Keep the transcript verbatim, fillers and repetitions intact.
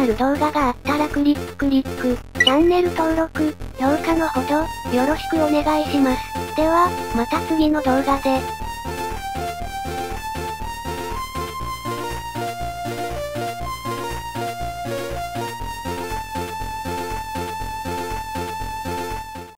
なる動画があったらクリッククリック。チャンネル登録、評価のほど、よろしくお願いします。では、また次の動画で。